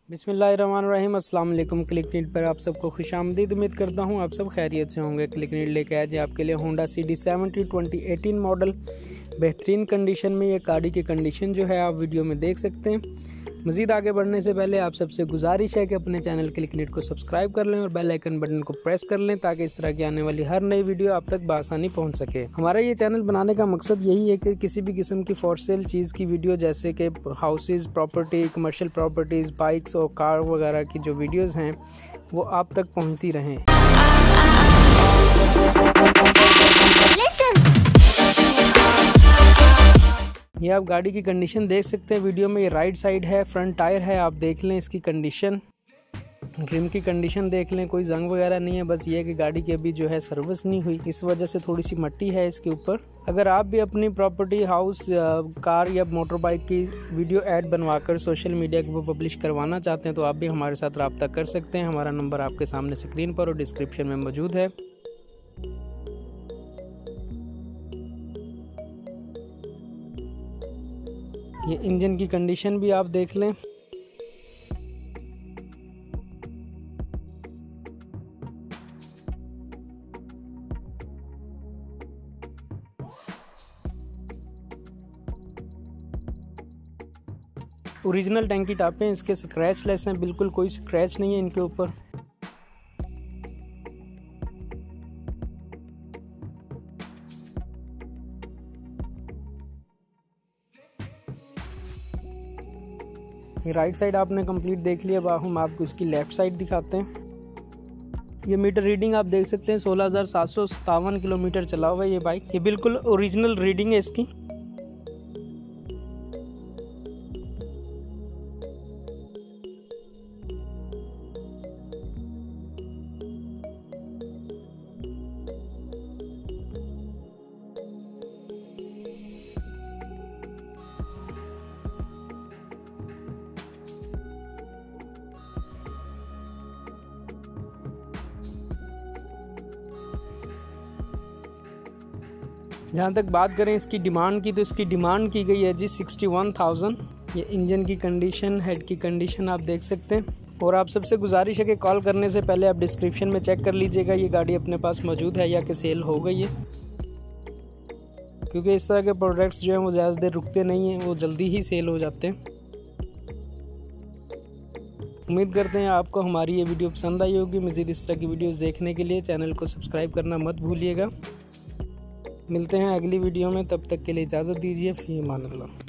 बिस्मिल्लाहिर्रहमानिर्रहीम। अस्सलाम वालेकुम। क्लिक नीड पर आप सबको खुशामदीद। उम्मीद करता हूँ आप सब खैरियत से होंगे। क्लिक नीड लेके आए जी आपके लिए होंडा CD70 2018 मॉडल बेहतरीन कंडीशन में। ये गाड़ी की कंडीशन जो है आप वीडियो में देख सकते हैं। मज़ीद आगे बढ़ने से पहले आप सबसे गुजारिश है कि अपने चैनल क्लिक नीड को सब्सक्राइब कर लें और बेल आइकन बटन को प्रेस कर लें ताकि इस तरह की आने वाली हर नई वीडियो आप तक बआसानी पहुंच सके। हमारा ये चैनल बनाने का मकसद यही है कि किसी भी किस्म की फॉर सेल चीज़ की वीडियो जैसे कि houses, property, commercial properties, bikes और कार वगैरह की जो वीडियोज़ हैं वो आप तक पहुँचती रहें। ये आप गाड़ी की कंडीशन देख सकते हैं वीडियो में। ये राइट साइड है, फ्रंट टायर है, आप देख लें इसकी कंडीशन। रिम की कंडीशन देख लें, कोई जंग वगैरह नहीं है। बस ये है कि गाड़ी की अभी जो है सर्विस नहीं हुई, इस वजह से थोड़ी सी मट्टी है इसके ऊपर। अगर आप भी अपनी प्रॉपर्टी, हाउस, कार या मोटर बाइक की वीडियो ऐड बनवाकर सोशल मीडिया के ऊपर पब्लिश करवाना चाहते हैं तो आप भी हमारे साथ रब्ता कर सकते हैं। हमारा नंबर आपके सामने स्क्रीन पर और डिस्क्रिप्शन में मौजूद है। ये इंजन की कंडीशन भी आप देख लें। ओरिजिनल टैंकी टापे हैं, इसके स्क्रैच लेस हैं, बिल्कुल कोई स्क्रैच नहीं है इनके ऊपर। ये राइट साइड आपने कंप्लीट देख लिया। अब हम आपको इसकी लेफ्ट साइड दिखाते हैं। ये मीटर रीडिंग आप देख सकते हैं, 16,757 किलोमीटर चला हुआ है ये बाइक। ये बिल्कुल ओरिजिनल रीडिंग है इसकी। जहाँ तक बात करें इसकी डिमांड की, तो इसकी डिमांड की गई है जी 61,000। ये इंजन की कंडीशन, हेड की कंडीशन आप देख सकते हैं। और आप सबसे गुजारिश है कि कॉल करने से पहले आप डिस्क्रिप्शन में चेक कर लीजिएगा ये गाड़ी अपने पास मौजूद है या कि सेल हो गई है, क्योंकि इस तरह के प्रोडक्ट्स जो हैं वो ज़्यादा देर रुकते नहीं हैं, वो जल्दी ही सेल हो जाते हैं। उम्मीद करते हैं आपको हमारी ये वीडियो पसंद आई होगी। मज़ीद इस तरह की वीडियोज़ देखने के लिए चैनल को सब्सक्राइब करना मत भूलिएगा। मिलते हैं अगली वीडियो में, तब तक के लिए इजाज़त दीजिए। फ़ी अमान अल्लाह।